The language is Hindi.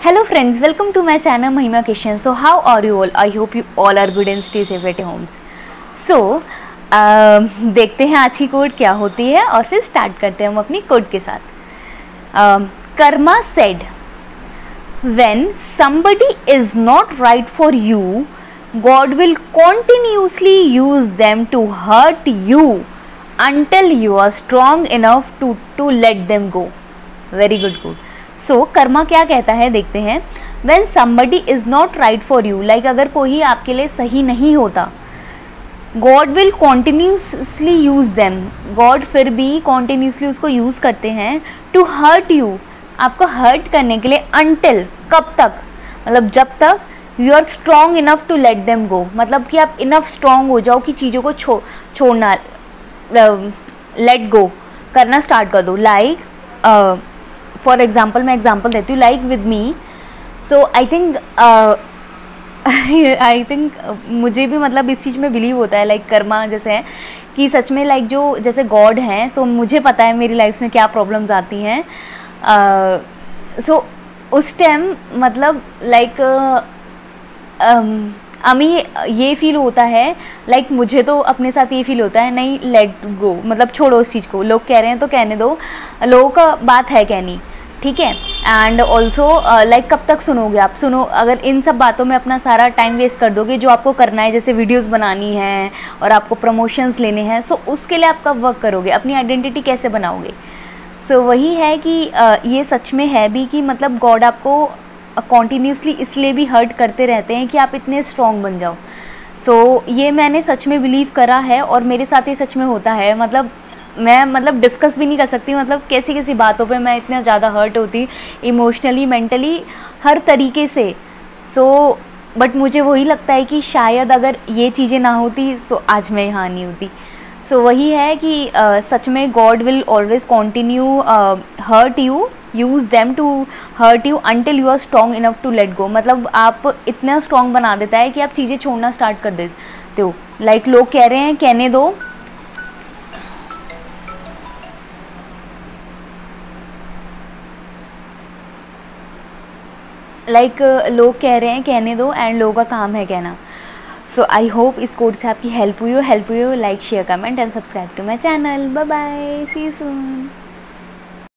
Hello friends, welcome to my channel Mahima Kitchen. So how are you all? I hope you all are good and stay safe at homes. So देखते हैं आज की कोड क्या होती है और फिर स्टार्ट करते हैं हम अपनी कोड के साथ. Karma said, when somebody is not right for you, God will continuously use them to hurt you until you are strong enough to let them go. Very good code. सो कर्मा क्या कहता है देखते हैं. When somebody is not right for you, like अगर कोई आपके लिए सही नहीं होता, God will continuously use them. God फिर भी continuously उसको यूज़ करते हैं to hurt you, आपको हर्ट करने के लिए. until कब तक, मतलब जब तक you are strong enough to let them go, मतलब कि आप enough strong हो जाओ कि चीज़ों को छोड़ना, let go करना स्टार्ट कर दो. लाइक फॉर एग्जाम्पल मैं एग्जाम्पल देती हूँ. Like with me, so I think मुझे भी मतलब इस चीज़ में बिलीव होता है. लाइक कर्मा जैसे है कि सच में लाइक जो जैसे गॉड हैं, सो मुझे पता है मेरी लाइफ में क्या प्रॉब्लम्स आती हैं. सो उस टाइम मतलब लाइक हमें ये फील होता है, लाइक मुझे तो अपने साथ ये फील होता है, नहीं लेट गो, मतलब छोड़ो उस चीज़ को. लोग कह रहे हैं तो कहने दो, लोगों का बात है कहनी, ठीक है. एंड ऑल्सो लाइक कब तक सुनोगे आप, सुनो अगर इन सब बातों में अपना सारा टाइम वेस्ट कर दोगे जो आपको करना है, जैसे वीडियोस बनानी है और आपको प्रमोशंस लेने हैं, सो उसके लिए आप कब वर्क करोगे, अपनी आइडेंटिटी कैसे बनाओगे. सो वही है कि ये सच में है भी कि मतलब गॉड आपको कॉन्टीन्यूसली इसलिए भी हर्ट करते रहते हैं कि आप इतने स्ट्रॉन्ग बन जाओ. सो ये मैंने सच में बिलीव करा है और मेरे साथ ये सच में होता है. मतलब मैं मतलब डिस्कस भी नहीं कर सकती, मतलब कैसी कैसी बातों पे मैं इतना ज़्यादा हर्ट होती, इमोशनली, मेंटली, हर तरीके से. सो बट मुझे वही लगता है कि शायद अगर ये चीज़ें ना होती सो आज मैं यहाँ नहीं होती. सो वही है कि सच में God will always continue hurt you, use them to hurt you until you are strong enough to let go. मतलब आप इतना स्ट्रॉन्ग बना देता है कि आप चीज़ें छोड़ना स्टार्ट कर देते हो. लाइक लोग कह रहे हैं कहने दो, लोग कह रहे हैं कहने दो एंड लोगों का काम है कहना. सो आई होप इस कोड से आपकी हेल्प हुई हो. Like share comment and subscribe to my channel. Bye bye, see you soon.